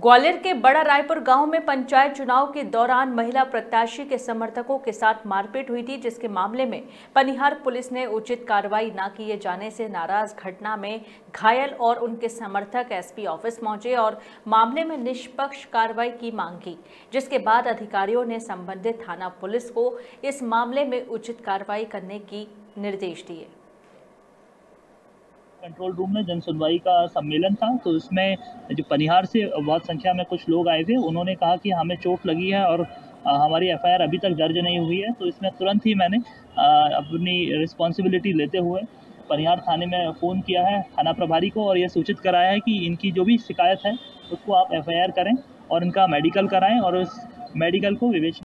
ग्वालियर के बड़ा रायपुर गांव में पंचायत चुनाव के दौरान महिला प्रत्याशी के समर्थकों के साथ मारपीट हुई थी, जिसके मामले में पनिहार पुलिस ने उचित कार्रवाई न किए जाने से नाराज घटना में घायल और उनके समर्थक एसपी ऑफिस पहुंचे और मामले में निष्पक्ष कार्रवाई की मांग की, जिसके बाद अधिकारियों ने संबंधित थाना पुलिस को इस मामले में उचित कार्रवाई करने की निर्देश दिए। कंट्रोल रूम में जन सुनवाई का सम्मेलन था, तो इसमें जो पनिहार से बहुत संख्या में कुछ लोग आए थे। उन्होंने कहा कि हमें चोट लगी है और हमारी एफआईआर अभी तक दर्ज नहीं हुई है। तो इसमें तुरंत ही मैंने अपनी रिस्पॉन्सिबिलिटी लेते हुए पनिहार थाने में फ़ोन किया है थाना प्रभारी को और ये सूचित कराया है कि इनकी जो भी शिकायत है उसको आप एफआईआर करें और इनका मेडिकल कराएं और उस मेडिकल को विवेचना